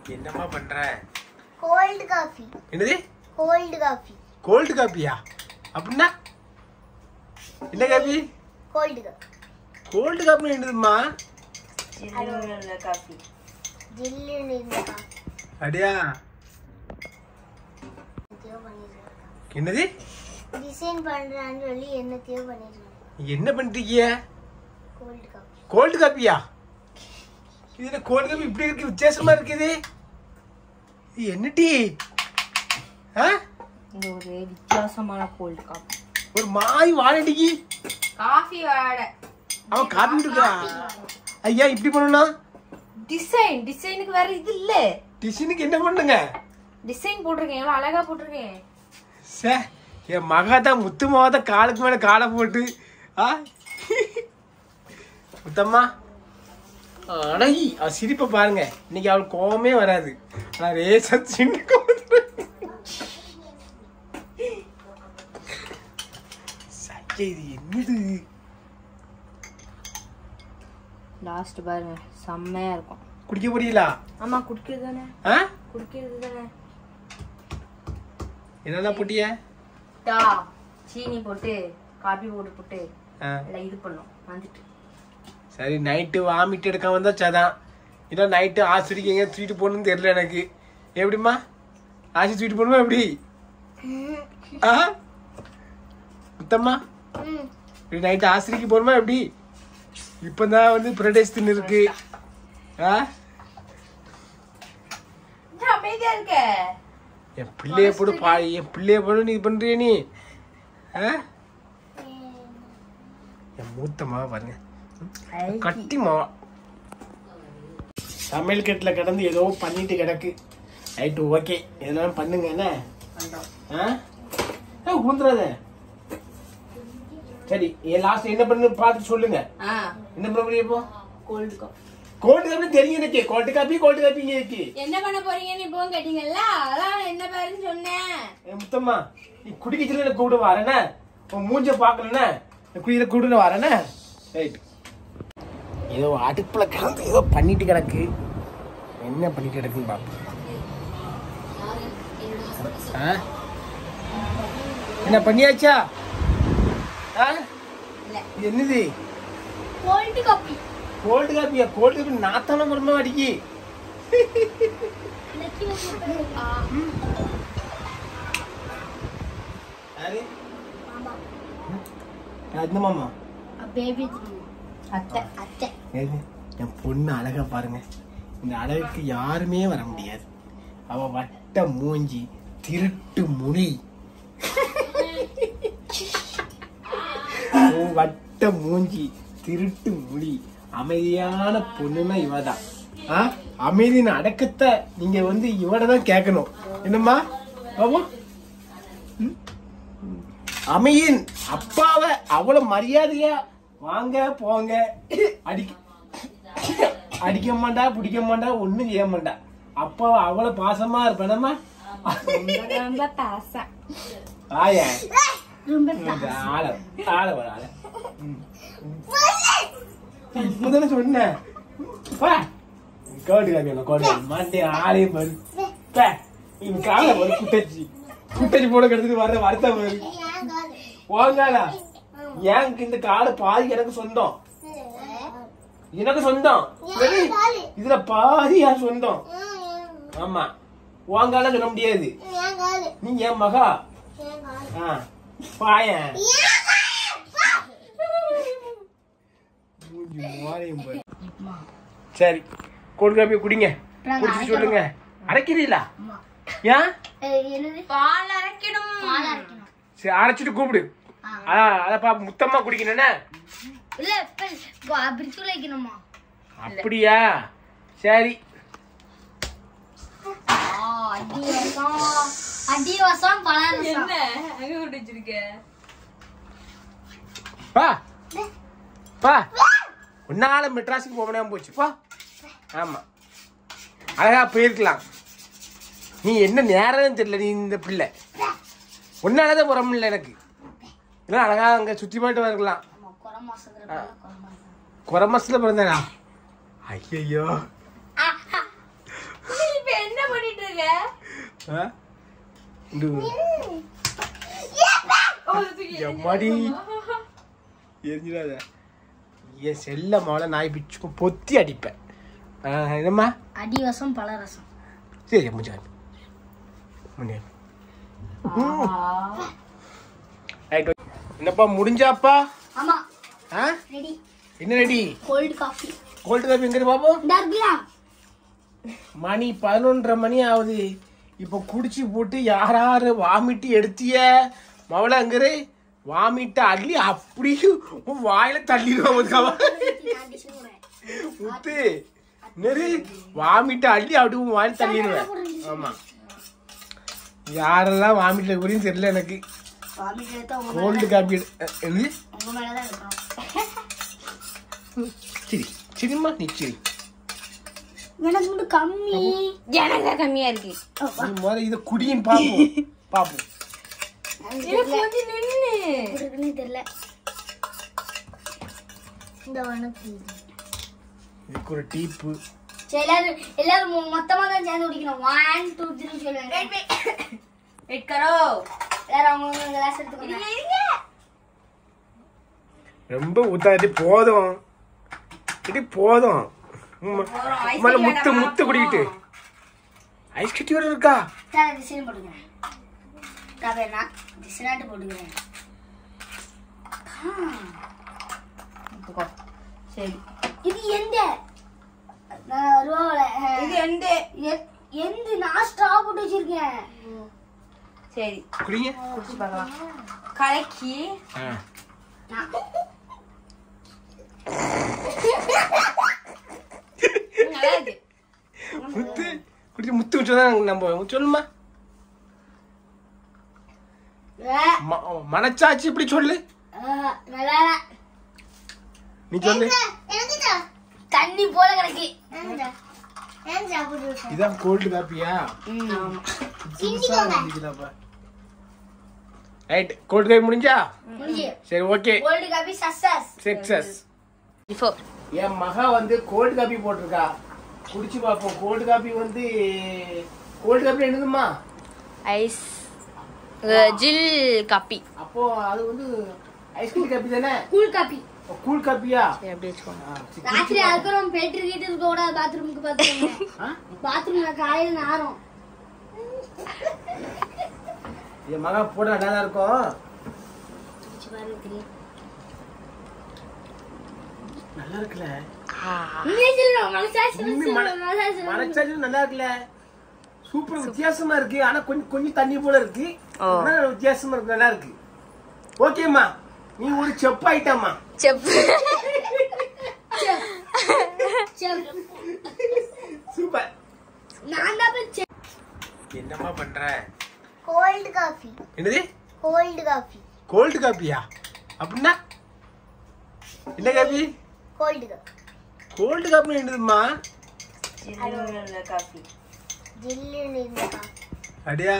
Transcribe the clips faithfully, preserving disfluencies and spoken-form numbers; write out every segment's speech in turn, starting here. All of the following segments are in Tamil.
என்னம்மா பண்ற? Cold coffee. என்னது? Cold coffee. கோல்ட் காபியா? அப்படின்னா என்ன காபி? Cold coffee. கோல்ட் காபி என்னதும்மா? ஜில்லுன்னு காபி. ஜில்லுன்னு காபி. அடியா? என்னது? டிசைன் பண்றான்னு சொல்லி என்னத்தையோ பண்ணிருக்காங்க. என்ன பண்ணிட்டீங்க? Cold coffee. கோல்ட் காபியா? இது கோல்ட் காபி இப்படி இருக்கு, வித்தியாசமா இருக்குது. இது என்ன டீ? ஆ? இது ஒரு வித்தியாசமான கோல்ட் காபி. ஒரு மாய் வாடடிக்கு. காபி வாடை. அவன் காபி குடிக்கா. ஐயா இப்படி பண்ணணும். டிசைன் டிசைனுக்கு வேற இது இல்ல. டிசைனுக்கு என்ன பண்ணுங்க? டிசைன் போட்டிருக்கேன், எவ்வளவு அழகா போட்டிருக்கேன். சே, என் மகாதான் முத்து மாவத காலுக்கு மேல காலை போட்டு ஆ முத்தம்மா அழகி அவ சிரிப்பை பாருங்க. இன்னைக்கு அவளுக்கு கோவமே வராது. நான் ரேசா சின்ன சையா இது என்னது? லாஸ்ட் பாருங்க, செம்மையா இருக்கும். குடிக்க போறீங்களா? ஆமா, குடிக்கிறது தானே. ஆ? குடிக்கிறது தானே. என்னென்ன போட்டிய? டா சீனி போட்டு காபி போட்டு போட்டு எல்லாம் இது பண்ணும் வந்துட்டு. சரி, நைட்டு வாமிட் எடுக்க வந்தா சதான். இல்லை நைட்டு ஆசிரிக்கு எங்க தூக்கிட்டு போகணும்னு தெரியல எனக்கு. எப்படிம்மா ஆசி தூக்கிட்டு போகணுமா எப்படி? ஆ முத்தம்மா இப்படி நைட்டு ஆசிரிக்கு போகணுமா எப்படி? இப்பதான் வந்து பிரடேஷ் தின்னு இருக்கு. ஆ அமைதியா இருக்க. என் பிள்ளைய போட்டு பா என் பிள்ளைய போட்டு நீ பண்றிய நீ. என் மூத்த மாவா பாருங்க, கட்டி மாவா. சமையல் கட்டில கிடந்து ஏதோ பண்ணிட்டு கிடக்கு. ரைட்டு, ஓகே, எதனாலும் பண்ணுங்க. என்ன ஊந்துறாத. சரி, லாஸ்ட் என்ன பண்ணு பார்த்து சொல்லுங்க. என்ன பண்ண போறீங்க இப்போ? Gold coffee. கோல்டு காபி தெரியும் எனக்கு. கோல்டு காபி கோல்டு காபி இருக்கு. என்ன பண்ண போறீங்கன்னு இப்போ கேட்டீங்கல்ல, அதான் என்ன பேருன்னு சொன்னேன். முத்தம்மா, நீ குடிக்கிறதுல எனக்கு கூப்பிட வரேனே, உன் மூஞ்ச பாக்கலண்ணே, குடிக்கிற கூப்பிட வரேனே. ரைட், ஏதோ அடுப்புல கிடந்து ஏதோ பண்ணிட்டு கிடக்கு. என்ன பண்ணிட்டு கிடக்குன்னு பாப்போம். என்ன பண்ணியாச்சா? என்னது? Cold coffee. கோல்டு காப்பியா? கோல்டு காப்பி நாத்தான மரமா அடிக்கி. மாமா அத்தை அத்தை என் பொண்ணு அழகா பாருங்க. இந்த அழகுக்கு யாருமே வர முடியாது. அவ வட்ட மூஞ்சி, திருட்டு முடி, வட்ட மூஞ்சி, திருட்டு முடி, அமைதியான பொண்ணுன்னா இவதான். அமைதியின் அடக்கத்தை நீங்க வந்து இவடதான் கேட்கணும். என்னம்மா பாபு? அமையின் அப்பாவை அவ்வளவு மரியாதையா வாங்க போங்க அடிக்க அடிக்க மாட்டா, பிடிக்க மாட்டா, ஒண்ணும் செய்ய மாட்டா. அப்பாவை அவ்வளவு பாசமா இருப்பேனம்மா. ஆயா ஆள ஆள வர ஆள இப்பதானே சொன்னேன். கோட்டு காப்பி கோட்டு மாட்டே ஆளையும் பாரு. இவன் கால ஒரு குட்டச்சி குட்டச்சி போட கிடத்துட்டு வர்ற வருத்தம் பாரு. போங்காலா ஏன் இந்த காடு பாதி எனக்கு சொந்தம். எனக்கு சொந்தம். இதுல பாதி யார் சொந்தம்? ஆமா, உங்கால சொல்ல முடியாது. நீ என் மகா. பாயன் சரி, கோல்டு காப்பி குடிங்க. குடிச்சு சொல்லுங்க. அரைக்கிறீங்களா? ஏன்? பால் அரைக்கணும். சரி, அரைச்சிட்டு கூப்பிடு. அதப்பா முத்தம்மா குடிக்கணும்னா இல்ல பிரிச்சு வைக்கணுமா? அப்படியா? சரி. அடிவாசம் பழம் என்ன அங்க குடிச்சிருக்க? பா பா உன்னால மெட்ராஸுக்கு போக முடியாம போச்சு. பா ஆமா, அழகா போயிருக்கலாம். நீ என்ன நேரம் தெரியல. நீ இந்த பிள்ளை உன்னாலதான் புறம் இல்லை எனக்கு. இல்லை அழகா அங்க சுத்தி போயிட்டு வரலாம். குறை மாசத்துல பிறந்தா? ஐயோ எம்மாடி எரிஞ்சிடாத என் செல்ல மாலை நாய் பிச்சுக்கும் பொத்தி அடிப்பேன். என்னம்மா அடிவசம் பலரசம். சரி முடிஞ்சா முடியாது. என்னப்பா முடிஞ்சாப்பா? ஆமா ஆ ரெடி. என்ன ready? Cold coffee. Cold coffee எங்க பாப்போம்? டர்பியா மணி பதினொன்றரை மணி ஆகுது. இப்போ குடிச்சு போட்டு யாராரு வாமிட்டு எடுத்திய மவளங்கிற வாமிட்ட அள்ளி அப்படியே வாயில தள்ளிடுவான். முத்து நெறி வாமிட்ட அள்ளி அப்படியே வாயில தள்ளிடுவேன். ஆமா யாரெல்லாம் வாமிட்ல குறின்னு தெரியல எனக்கு. கோல்டு காபி சரி சரிம்மா நீ சரி. எனக்கு மட்டும் கம்மி. எனக்கு கம்மியா இருக்கு. முதல்ல இதை குடின்னு பாப்போம் பாப்போம். கொஞ்சம் நின்னு தெரியல. இந்த வனக்கு இதுக்கு ஒரு டீப்பு. சரி எல்லாரும் எல்லாரும் மொத்தமா தான் சேர்ந்து குடிக்கணும். ஒன் டூ த்ரீ சொல்லுங்க. வெயிட் கரோ. எல்லாரும் அவங்க கிளாஸ் எடுத்துக்கோங்க. ரொம்ப ஊத்தாது போதும். இது போதும். முத்து முத்து குடிக்கிட்டு ஐஸ் கட்டி வர இருக்கா? சார் டிசைன் போடுங்க. நான் வேணா டிசைனாட்டு போட்டுக்கிறேன். சரி இது எந்த நான் ரோல இது எந்த எந்த நான் ஸ்ட்ரா போட்டு வச்சிருக்கேன். சரி குடிங்க. குடிச்சு பார்க்கலாம். கலக்கி முத்து குடிச்சு முத்து வச்சுதான் நம்ம சொல்லுமா. மனச்சாச்சு இப்படி சொல்லு. நீ சொல்லு. தண்ணி போல கிடக்கு. இதான் கோல்டு காப்பியா? ரைட் கோல்டு காப்பி முடிஞ்சா? சரி okay. Cold coffee success. Success. Before என் மகா வந்து கோல்டு காப்பி போட்டிருக்கா. குடிச்சு பாப்போம். கோல்டு காப்பி வந்து கோல்டு காப்பி என்னதுமா? ஐஸ் ஜில் காப்பி. அப்போ அது வந்து ஐஸ்கிரீம் காப்பி தானே? Cool coffee. கூல் காப்பியா? சரி அப்படியே வச்சுக்கோங்க. ராத்திரி அதுக்கப்புறம் பெட்ரு கிட்ட இருக்க கூடாது. பாத்ரூமுக்கு பாத்துக்கோங்க. பாத்ரூம்ல காலையில நாரும். என் மகா போட நல்லா இருக்கும். நல்லா இருக்குல்ல? மனச்சாச்சு நல்லா இருக்குல்ல? சூப்பர் வித்தியாசமா இருக்கு. ஆனா கொஞ்சம் கொஞ்சம் தண்ணி போல இருக்கு. வித்தியாசமா இருக்கு. நல்லா இருக்கு. ஓகேம்மா நீ ஒரு செப் ஆயிட்டாமா. செப் சூப்பர். நான் தான் என்னம்மா பண்ற? Cold coffee. என்னது? Cold coffee. கோல்டு காப்பியா? அப்படின்னா என்ன காப்பி? Cold coffee. கோல்டு காப்பி என்னதுமா? காபி. ஜில்லுன்னு இருந்த காபி. அடியா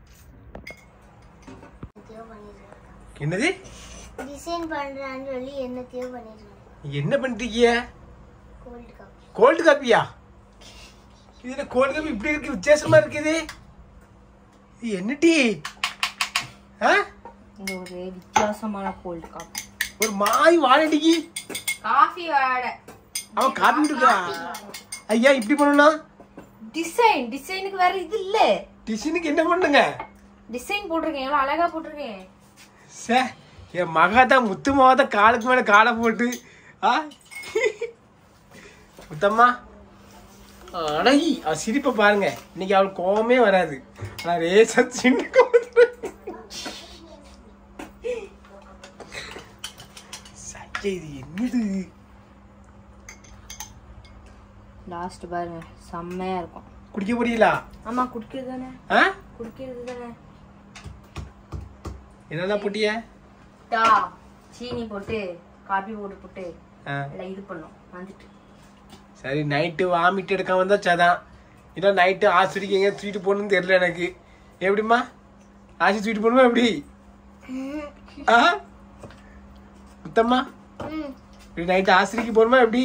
என்னது? டிசைன் பண்றான்னு சொல்லி என்னத்தையோ பண்ணிருக்காங்க. என்ன பண்றீங்க? Cold coffee. கோல்டு காப்பியா? இதுல கோல்டு காப்பி இப்படி இருக்கு. வித்தியாசமா இருக்குது. இது என்ன டீ? இது ஒரு வித்தியாசமான கோல்ட் காபி. ஒரு மாய் வாடடிக்கு காஃபி வாட. அவன் காப்பி விட்டுக்கா. ஐயா இப்படி பண்ணணும். டிசைன் டிசைனுக்கு வேற இது இல்ல. டிசைனுக்கு என்ன பண்ணுங்க? டிசைன் போட்டிருக்கேன். எவ்வளவு அழகா போட்டிருக்கேன். சே என் மகாதான் முத்து மாவத காலுக்கு மேல காலை போட்டு ஆ முத்தம்மா அழகி அவ சிரிப்பை பாருங்க. இன்னைக்கு அவளுக்கு கோவமே வராது. ஆனா ரேசா சின்ன சச்சை இது என்னது? லாஸ்ட் பாருங்க செம்மையா இருக்கும். குடிக்க முடியலா? ஆமா குடிக்கிறது தானே. ஆ குடிக்கிறது தானே. என்னெல்லாம் போட்டிய? டா சீனி போட்டு காபி போட்டு போட்டு எல்லாம் இது பண்ணோம் வந்துட்டு. சரி நைட்டு வாமிட்டு எடுக்க வந்தா சதான். இல்லை நைட்டு ஆசிரிக்கு எங்க தூக்கிட்டு போகணும்னு தெரியல எனக்கு. எப்படிம்மா ஆசி தூக்கிட்டு போகணுமா எப்படி? ஆ முத்தம்மா இப்படி நைட்டு ஆசிரிக்கு போகணுமா எப்படி?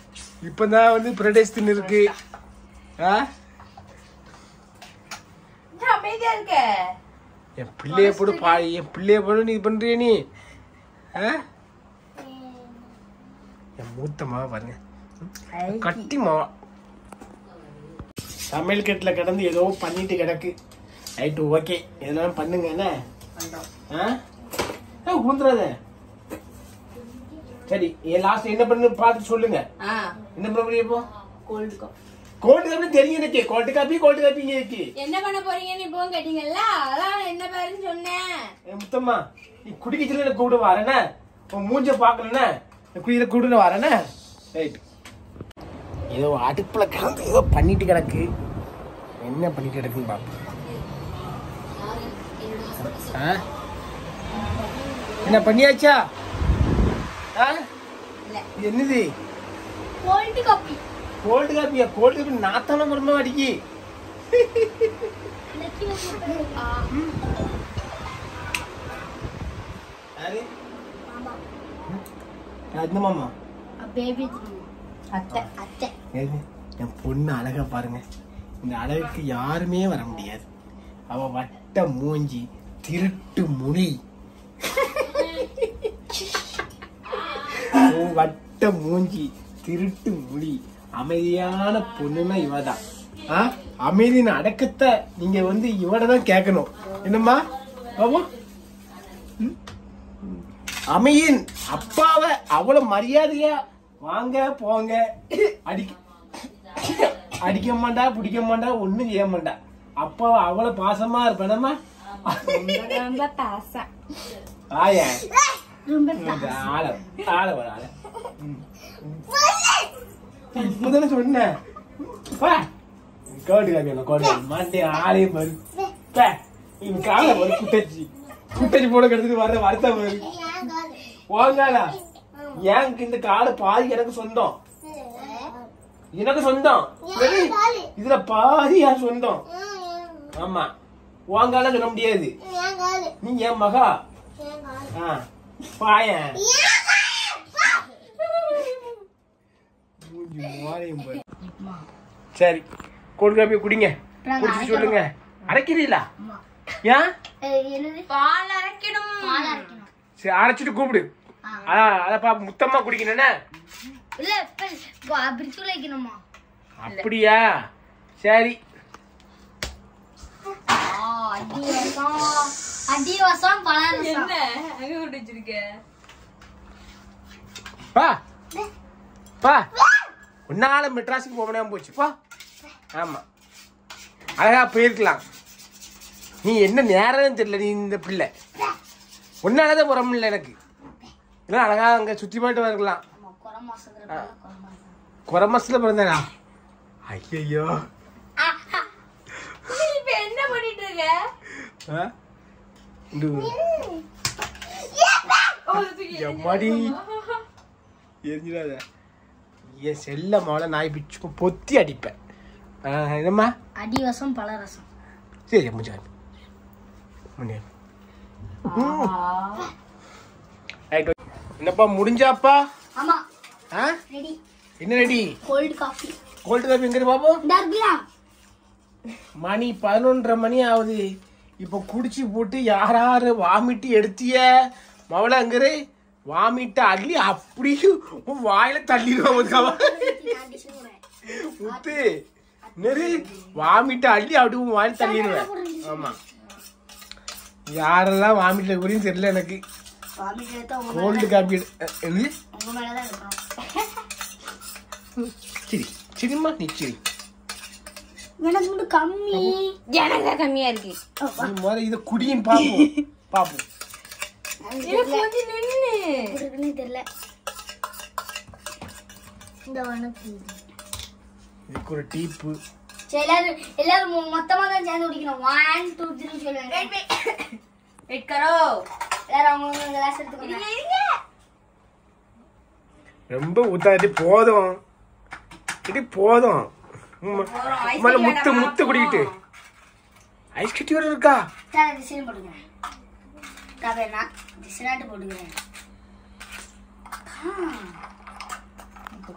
இப்பதான் வந்து பிரடேஷ் தின்னு இருக்கு. ஆ அமைதியா இருக்க. என் பிள்ளைய போடு பா என் பிள்ளைய போடு நீ பண்றிய நீ என் மூத்த மாவா பாருங்க கட்டி மாவா சமையல் கட்டுல கிடந்து ஏதோ பண்ணிட்டு கிடக்கு. ரைட்டு ஓகே இதெல்லாம் பண்ணுங்க என்ன ஊந்துறாத. சரி லாஸ்ட் என்ன பண்ணு பார்த்து சொல்லுங்க. என்ன பண்ண முடியும் இப்போ? Gold coffee. கோல்டு காபி தெரியும் எனக்கு. கோல்டு காபி கோல்டு காப்பிங்க இருக்கு. என்ன பண்ண போறீங்கன்னு இப்போ கேட்டீங்கல்ல, அதான் என்ன பேருன்னு சொன்னேன். முத்தம்மா நீ குடிக்கல எனக்கு கூப்பிட வரேனே, உன் மூஞ்ச பாக்கலன்னா குடிக்கிற கூப்பிட்டு வரேனே. ரைட் ஏதோ அடுப்புல கிடந்து ஏதோ பண்ணிட்டு கிடக்கு. என்ன பண்ணிட்டு கிடக்குன்னு பாப்போம். என்ன பண்ணியாச்சா? என்னது கோல்டு காபி? கோல்டு காப்பியா? கோல்டு காப்பி நாத்தான மரமா அடிக்கி. மாமா அத்தை அத்தை என் பொண்ணு அழகா பாருங்க. இந்த அழகுக்கு யாருமே வர முடியாது. அவ வட்ட மூஞ்சி, திருட்டு முடி, வட்ட மூஞ்சி, திருட்டு முடி, அமைதியான பொண்ணுன்னா இவதான். அமைதியின் அடக்கத்தை நீங்க வந்து இவடதான் கேட்கணும். என்னம்மா பாபு? அமையின் அப்பாவை அவ்வளவு மரியாதையா வாங்க போங்க அடிக்க அடிக்க மாட்டா, பிடிக்க மாட்டா, ஒண்ணும் செய்ய மாட்டா. அப்பா அவ்வளவு பாசமா இருப்பேனம்மா. ஆயா ஆள ஆள வர ஆள இப்பதானே சொன்னேன். கோல்டு காப்பி கோல்டு மாட்டே ஆளையும் பாரு. இவன் காலை ஒரு குட்டச்சி குட்டச்சி போட கிடத்துட்டு வர்ற வருத்தம் பாரு. ஓங்காலா ஏன் இந்த காடு பாதி எனக்கு சொந்தம். எனக்கு சொந்தம். இதுல பாதி யார் சொந்தம்? ஆமா வாங்கால சொல்ல முடியாது. நீ என் மகா பாயன். சரி கோல்டு காப்பி குடிங்க. குடிச்சு சொல்லுங்க. அரைக்கிறீங்களா? ஏன் பால் அரைக்கணும். சரி அரைச்சிட்டு கூப்பிடு. அத பாப்ப முத்தமா குடிக்கணும்னா இல்ல பிரிச்சுல வைக்கணுமா? அப்படியா? சரி அடிவாசம் பலரசம் என்ன அங்க கொண்டு வச்சிருக்க? பா பா உன்னால மெட்ராஸுக்கு போகணும் போச்சு. பா ஆமா அழகா போயிருக்கலாம். நீ என்ன நேரம் தெரியல. நீ இந்த பிள்ளை உன்னாலதான் புறம் இல்லை எனக்கு. இல்லை அழகா அங்க சுத்தி போயிட்டு வரலாம். குறை மாசத்துல பிறந்தா? ஐயோ இப்ப என்ன பண்ணிட்டு இருக்க? எம்மாடி எரிஞ்சிடாத. என் செல்ல மாவளை நாய் பிச்சு பொத்தி அடிப்பேன். என்னம்மா? அடிவசம் பலரசம். சரி முடிஞ்சா என்னப்பா முடிஞ்சாப்பா? ஆமா ரெடி. என்ன ready? Cold coffee. Cold coffee எங்க பாப்போம்? மணி பதினொன்றரை மணி ஆகுது. இப்ப குடிச்சு போட்டு யாராரு வாமிட்டு எடுத்திய மவளை அங்கரு வாமிட்டு அள்ளி அப்படியே வாயில தள்ளிடுவான். முத்து நெரு வாமிட்டு அள்ளி அப்படி வாயில தள்ளிடுவேன். ஆமா யாரெல்லாம் வாமிட்ல குறியும் தெரியல எனக்கு. கோல்டு காப்பி சரி சரிம்மா நீ சரி. எனக்கு மட்டும் கம்மி. எனக்கு கம்மியா இருக்கு. நீ முத இத குடியின் பாப்போம் பாப்போம். தெரியல இந்த வனக்கு இதுக்கு ஒரு டீப்பு. எல்லாரும் எல்லாரும் மொத்தமா தான் சேர்ந்து குடிக்கணும். ஒன் டூ த்ரீ சொல்லுங்க. வெயிட் கரோ. எல்லாரும் அவங்க கிளாஸ் எடுத்துக்கோங்க. ரொம்ப ஊத்தாட்டி போதும். இது போதும். முத்து முத்து குடிக்கிட்டு ஐஸ் கட்டி வர இருக்கா? சரி டிசைன் போடுங்க. கவேனா டிசைன் போடுங்க.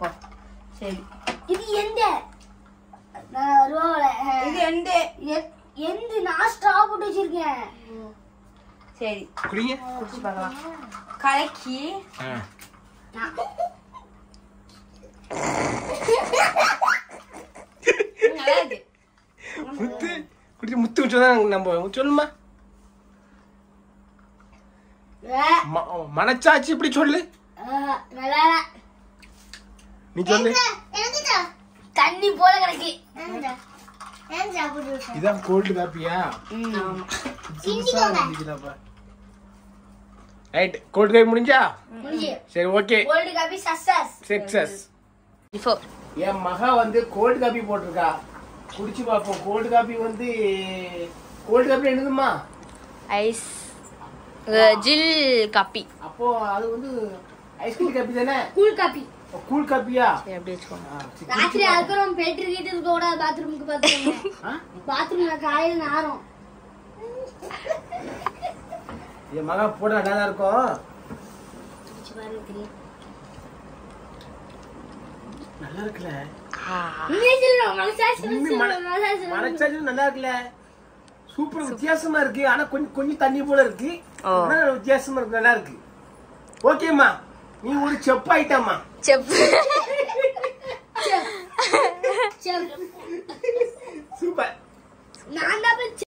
சரி இது எந்த ரோல இது எந்த எந்த நான் ஸ்ட்ரா போட்டு வச்சிருக்கேன். சரி குடிங்க. குடிச்சு பார்க்கலாம். கலக்கி நல்லா இருக்கு. முத்து குடிச்சு முத்து வச்சுதான் நம்ம சொல்லுமா. மனச்சாச்சு இப்படி சொல்லு. நல்லா நீ சொல்லு. தண்ணி போல கிடக்கு. இதான் கோல்டு காப்பியா? ரைட், கோல்டு காப்பி முடிஞ்சா? சரி, okay. Cold coffee success. Success. இப்போ என் மகா வந்து கோல்டு காப்பி போட்டிருக்கா. குடிச்சு பாப்போம். கோல்டு காப்பி வந்து கோல்டு காப்பி என்னதுமா? ஐஸ் ஜில் காப்பி. அப்போ அது வந்து ஐஸ்கிரீம் காப்பி தானே? Cool coffee. கூல் காப்பியா? சரி அப்படியே வச்சுக்கோங்க. ராத்திரி அதுக்கப்புறம் பெட்ரு கிட்ட இருக்க கூட பாத்ரூமுக்கு பாத்துக்கோங்க. பாத்ரூம்ல காலையில நாரும். என் மகா போட நல்லா தான் இருக்கும். நல்லா இருக்குல்ல? மனச்சாச்சு நல்லா இருக்குல்ல? சூப்பர், வித்தியாசமா இருக்கு. ஆனா கொஞ்சம் கொஞ்சம் தண்ணி போல இருக்கு. வித்தியாசமா இருக்கு, நல்லா இருக்கு. ஓகேம்மா, நீ ஒரு செப் ஆயிட்டாமா. செப் சூப்பர். நான் தான்